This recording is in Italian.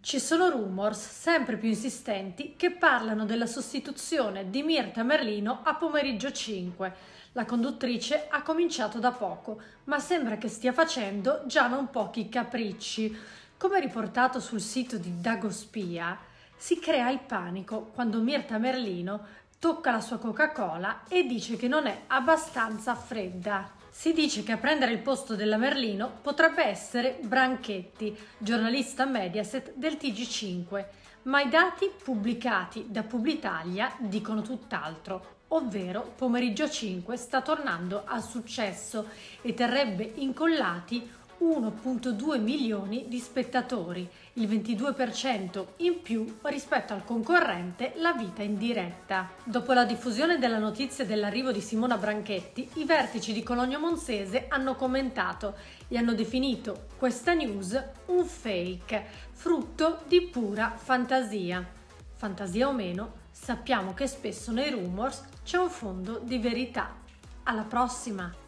Ci sono rumors sempre più insistenti che parlano della sostituzione di Mirta Merlino a Pomeriggio 5. La conduttrice ha cominciato da poco, ma sembra che stia facendo già non pochi capricci. Come riportato sul sito di Dagospia, si crea il panico quando Mirta Merlino tocca la sua Coca-Cola e dice che non è abbastanza fredda. Si dice che a prendere il posto della Merlino potrebbe essere Branchetti, giornalista Mediaset del TG5, ma i dati pubblicati da Publitalia dicono tutt'altro, ovvero Pomeriggio 5 sta tornando al successo e terrebbe incollati 1,2 milioni di spettatori, il 22% in più rispetto al concorrente La Vita in diretta. Dopo la diffusione della notizia dell'arrivo di Simona Branchetti, i vertici di Cologno Monzese hanno commentato e hanno definito questa news un fake, frutto di pura fantasia. Fantasia o meno, sappiamo che spesso nei rumors c'è un fondo di verità. Alla prossima!